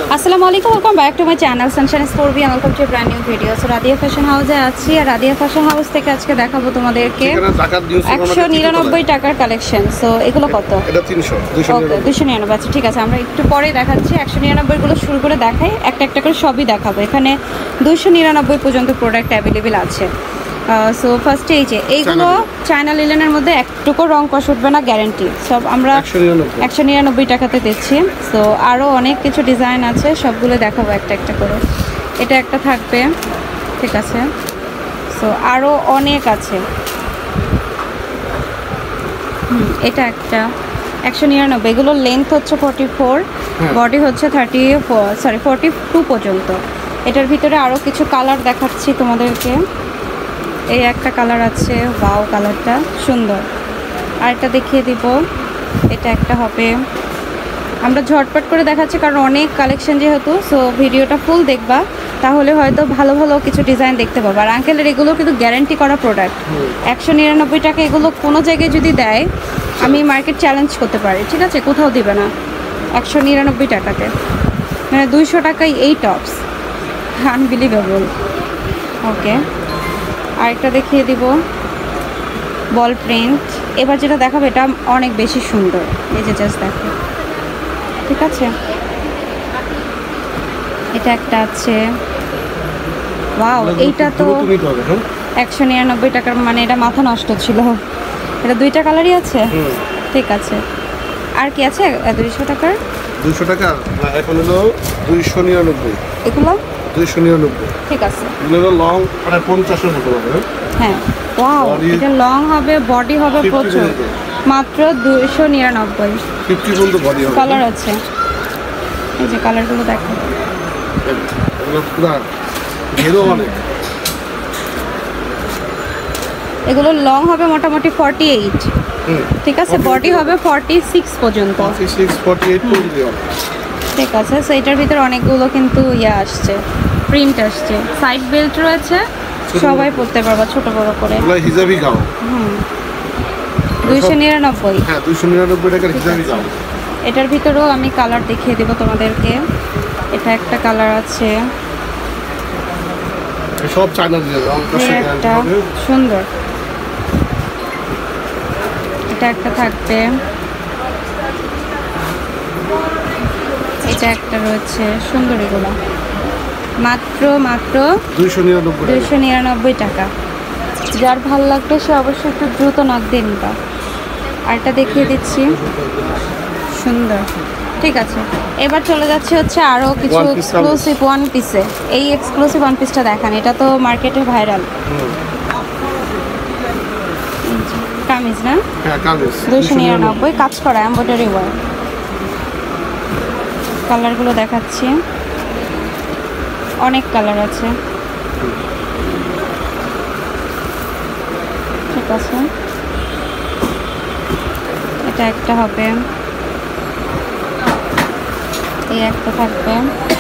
আসসালামু আলাইকুম, welcome back to my channel Sunshine Sportby. Welcome to brand new video. So Radia fashion হাউসে আছি, আর Radia fashion house থেকে আজকে দেখাবো তোমাদেরকে 199 টাকার কালেকশন। সো এগুলো কত? এটা 300 299। আচ্ছা ঠিক আছে, আমরা একটু পরে দেখাচ্ছি। 199 গুলো শুরু করে দেখাই, একটা একটা করে সবই দেখাবো। এখানে 299 পর্যন্ত প্রোডাক্ট অ্যাভেলেবেল আছে। সো ফার্স্টে এই যে এইগুলো চায়না লিলেনের মধ্যে একটুকু রং কষ উঠবে না, গ্যারেন্টি। সব আমরা 199 টাকাতে দিচ্ছি। সো আরও অনেক কিছু ডিজাইন আছে, সবগুলো দেখাবো একটা একটা করে। এটা একটা থাকবে, ঠিক আছে। সো আরও অনেক আছে। এটা একটা 199। এগুলোর লেন্থ হচ্ছে 44, বডি হচ্ছে 42 পর্যন্ত। এটার ভিতরে আরও কিছু কালার দেখাচ্ছি তোমাদেরকে। এই একটা কালার আছে, ওয়াও কালারটা সুন্দর। আরেকটা দেখিয়ে দিব, এটা একটা হবে। আমরা ঝটপট করে দেখাচ্ছি কারণ অনেক কালেকশন যেহেতু। সো ভিডিওটা ফুল দেখবা, তাহলে হয়তো ভালো ভালো কিছু ডিজাইন দেখতে পাবো। আর আঙ্কেলের এগুলো কিন্তু গ্যারান্টি করা প্রোডাক্ট। 199 টাকা এগুলো কোনো জায়গায় যদি দেয়, আমি মার্কেট চ্যালেঞ্জ করতে পারি, ঠিক আছে? কোথাও দিবে না 199 টাকাতে, মানে 200 টাকায় এই টপস। আনবিলিভেবল। ওকে, আরেকটা দেখিয়ে দিব, বল প্রিন্ট। এবার যেটা দেখাবো এটা অনেক বেশি সুন্দর। এই যে জাস্ট দেখো, ঠিক আছে। এটা একটা আছে, ওয়াও। এইটা তো 199 টাকার, মানে এটা মাথা নষ্ট ছিল। এটা দুইটা কালারই আছে, ঠিক আছে। আর কি আছে 200 টাকার? 200 টাকা এখন হলো 299। এগুলো 299, ঠিক আছে। এগুলো লং মানে 50 এর মতো হবে। হ্যাঁ, ওয়াও, এটা লং হবে, বডি হবে প্রচুর, মাত্র 299। 50 পর্যন্ত বডি হবে। কালার আছে, এই যে কালারগুলো দেখো, এগুলো পুরো ঘেরো অনেক। এগুলো লং হবে মোটামুটি 48, ঠিক আছে। বডি হবে 46 পর্যন্ত, 48 পর্যন্ত হবে, ঠিক আছে। সো এটার ভিতরে অনেকগুলো কিন্তু আসছে, প্রিন্ট আসছে। সাইড বেল্ট রয়েছে, সবাই পরতে পারবে ছোট বড় করে। এগুলো হিজাবি গাও। 299। হ্যাঁ, 299 টাকার হিজাবি গাও। এটার ভিতরেও আমি কালার দেখিয়ে দেব তোমাদেরকে। এটা একটা কালার আছে, সব চায়না দিয়ে একটা সুন্দর। এটা একটা থাকবে, এটা একটা রয়েছে সুন্দর। এগুলো মাত্র 299 টাকা। যার ভালো লাগবে সে অবশ্যই একটু দ্রুত নক দিয়ে নিবা। আরেকটা দেখিয়ে দিচ্ছি, সুন্দর, ঠিক আছে। এবার চলে যাচ্ছে হচ্ছে আরও কিছু এক্সক্লুসিভ ওয়ান পিসে। এই এক্সক্লুসিভ ওয়ান পিসটা দেখান, এটা তো মার্কেটে ভাইরাল। কামিজ না? হ্যাঁ, কামিজ 299, কাজ করা এমব্রয়ডারি ওয়ার্ক। কালারগুলো দেখাচ্ছি, অনেক কালার আছে, ঠিক আছে। এটা একটা হবে, এই একটা থাকবে।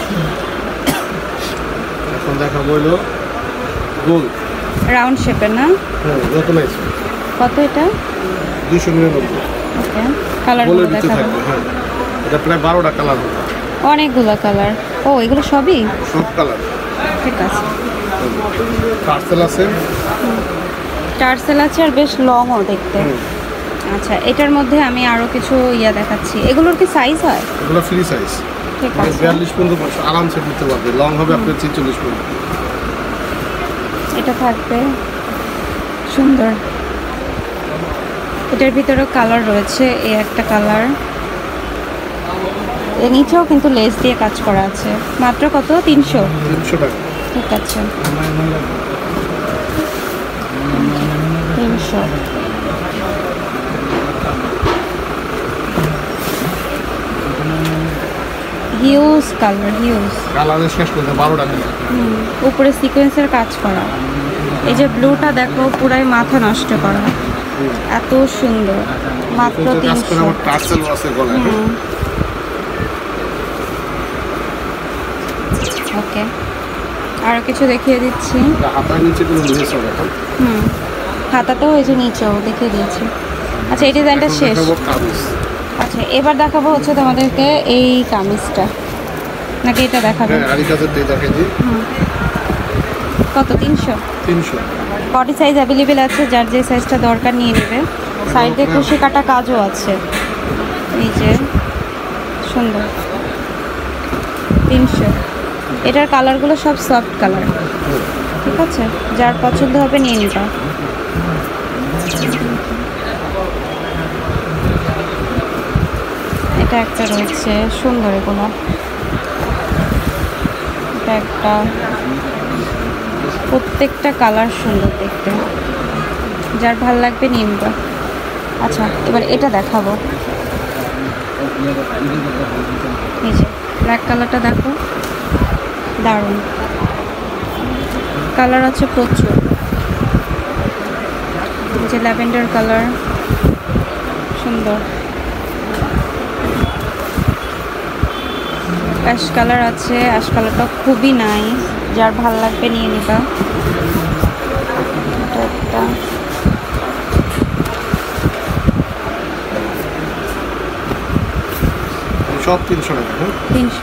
এখন দেখাবো হলো গোল রাউন্ড শেপের না? হ্যাঁ, যত নাইস। কত এটা? 299। ওকে, কালারগুলো দেখাবো। হ্যাঁ, এটা প্রায় 12টা কালার হবে, অনেকগুলো কালার। ও, এগুলো সবই সব কালার, ঠিক আছে। পার্সেল আছে, টার্সেল আছে, আর বেশ লংও দেখতে। আচ্ছা, এটার মধ্যে আমি আরও কিছু দেখাচ্ছি। এগুলোর কি সাইজ হয়? এগুলো ফ্রি সাইজ, ঠিক আছে। 42 পর্যন্ত আরামসে দিতে পারবে। লং হবে আপনার 46 পর্যন্ত। এটা থাকবে সুন্দর। এটার ভিতরেও কালার রয়েছে, এই একটা কালার। এর নিচেও কিন্তু লেস দিয়ে কাজ করা আছে। মাত্র কত? 300 টাকা, ঠিক আছে। 300। হিউজ কালার, হিউজ কালারের শেষ করতে 12টা কালার। উপরে সিকোয়েন্সের কাজ করা। এই যে ব্লুটা দেখো, পুরাই মাথা নষ্ট করা, এত সুন্দর। মাত্র 300। টার্সেল আছে গলায়। ওকে, আরও কিছু দেখিয়ে দিচ্ছি। হাতার নিচে কোনো লেস হবে এখন। হাতাটাও এই যে নিচেও দেখিয়ে দিয়েছি। আচ্ছা, এই ডিজাইনটা শেষ। আচ্ছা, এবার দেখাবো হচ্ছে তোমাদেরকে এই কামিজটা। নাকি এটা দেখাবে? হ্যাঁ আরি কাজেরটাই দেখাই দিই। কত? 300? 300। বডি সাইজ অ্যাভেলেবেল আছে, যার যে সাইজটা দরকার নিয়ে নেবে। সাইডে কুশি কাটা কাজও আছে, এই যে সুন্দর। 300। এটার কালারগুলো সব সফট কালার, ঠিক আছে, যার পছন্দ হবে নিয়ে নিবা। এটা একটা রয়েছে সুন্দর, এগুলো এটা একটা, প্রত্যেকটা কালার সুন্দর দেখতে, যার ভাল লাগবে নিয়ে নিবা। আচ্ছা এবার এটা দেখাবো, এই যে ব্ল্যাক কালারটা দেখো, দারুণ কালার আছে প্রচুর। এই যে ল্যাভেন্ডার কালার, সুন্দর। অ্যাশ কালার আছে, অ্যাশ কালারটা খুবই নাইস, যার ভাল লাগবে নিয়ে নিবা। এটা একটা, সব 300 টাকা। হ্যাঁ 300।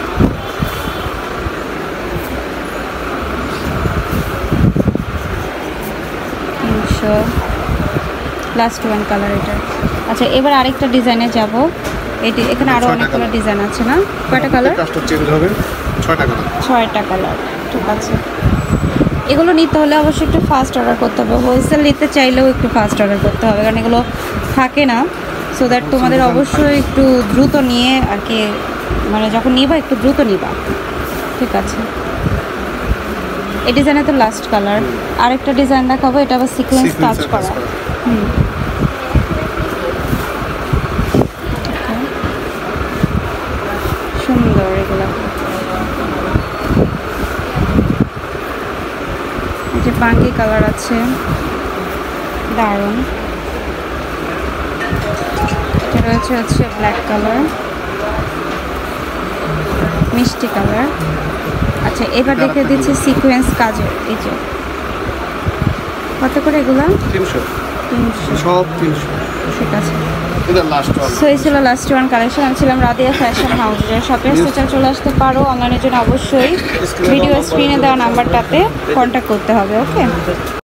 লাস্ট ওয়ান কালার এটা। আচ্ছা এবার আরেকটা ডিজাইনে যাব। এটি এখানে আরও অনেকগুলো ডিজাইন আছে না? কয়টা কালার? কাজটা চেঞ্জ হবে। 6টা কালার। 6টা কালার, ঠিক আছে। এগুলো নিতে হলে অবশ্যই একটু ফাস্ট অর্ডার করতে হবে, হোলসেল নিতে চাইলেও একটু ফাস্ট অর্ডার করতে হবে, কারণ এগুলো থাকে না। সো দ্যাট তোমাদের অবশ্যই একটু দ্রুত নিয়ে আর কি, মানে যখন নিবা একটু দ্রুত নিবা, ঠিক আছে। এই ডিজাইনে তো লাস্ট কালার। আরেকটা ডিজাইন দেখাবো, এটা আবার সিকোয়েন্স কাজ করা। সুন্দর এগুলো। এই যে বাঙ্গি কালার আছে, দারুণ। এটা রয়েছে হচ্ছে ব্ল্যাক কালার, মিষ্টি কালার। আচ্ছা এবার দেখে দিচ্ছি সিকোয়েন্স কাজের। এই যে কত করে এগুলো? 300। 300, সব 300। ঠিক আছে। এটা লাস্ট ওয়ান। সো এই ছিল লাস্ট ওয়ান কালেকশন। আমি ছিলাম রাদিয়া ফ্যাশন হাউসে। শপে আসতে চলে আসতে পারো, অনলাইনের জন্য অবশ্যই ভিডিও স্ক্রিনে দেওয়া নাম্বারটাতে কন্ট্যাক্ট করতে হবে। ওকে।